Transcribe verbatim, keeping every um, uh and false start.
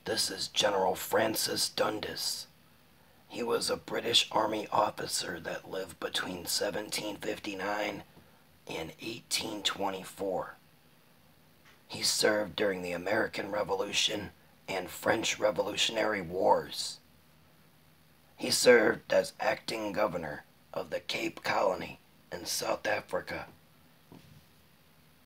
This is General Francis Dundas. He was a British Army officer that lived between seventeen fifty-nine and eighteen twenty-four. He served during the American Revolution and French Revolutionary Wars. He served as acting governor of the Cape Colony in South Africa